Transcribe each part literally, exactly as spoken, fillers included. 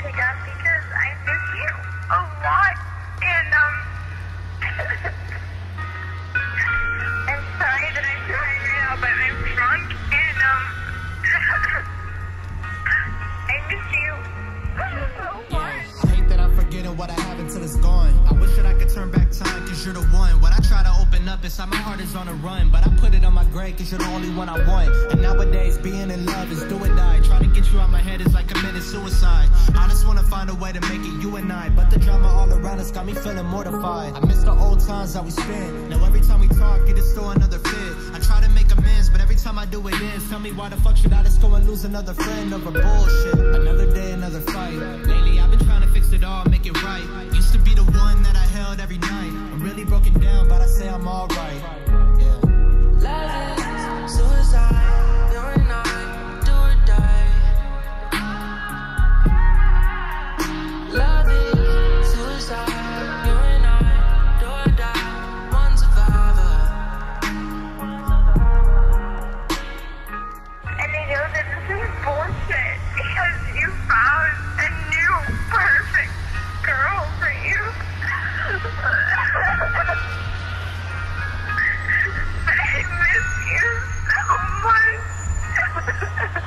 pick up because I miss you a lot. And, um, I'm sorry that I'm crying right now, but I'm drunk and, um, I miss you so much. I hate that I'm forgetting what I have until it's gone. I wish that I could turn back time, cause you're the one. When I try to open up inside, my heart is on a run. But I put it on my grave, cause you're the only one I want. And nowadays, being in love is do or die. Trying to get you out my head is like committing suicide. I just wanna find a way to make it you and I. But the drama all around us got me feeling mortified. I miss the old times that we spent. Now every time we talk, it is still another fit. I try to make amends, but every time I do it ends. Tell me why the fuck should I just go and lose another friend over bullshit? Another day, another fight. Lately I've been trying to fix it all, make it right. Used to be the one that I held every night. I'm really broken down, but I say I'm alright. Yeah. Love is suicide. You and I, do or die. Love is suicide. You and I, do or die. One survivor. And I know that this is bullshit because you found a new perfect girl for you. I miss you so much.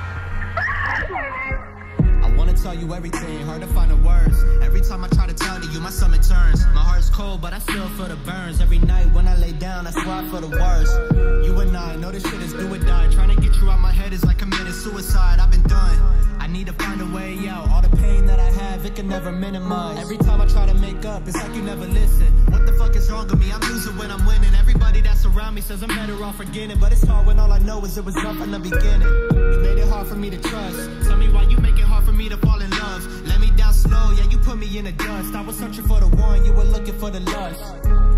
I wanna tell you everything, hard to find the words. Every time I try to tell you, my stomach turns. My heart's cold, but I still feel the burns. Every night when I lay down, I swear I feel the worst. You and I know this shit is do or die. Trying to get you out my head is like committing suicide. I've been done. I need to find a way out. All the pain that I have, it can never minimize. Every time I try to make up, it's like you never listen. What the fuck is wrong with me? I'm losing when I'm winning. Everybody that's around me says I'm better off forgetting. But it's hard when all I know is it was up from the beginning. You made it hard for me to trust. Tell me why you make it hard for me to fall in love. Let me down slow, yeah, you put me in the dust. I was searching for the one, you were looking for the lust.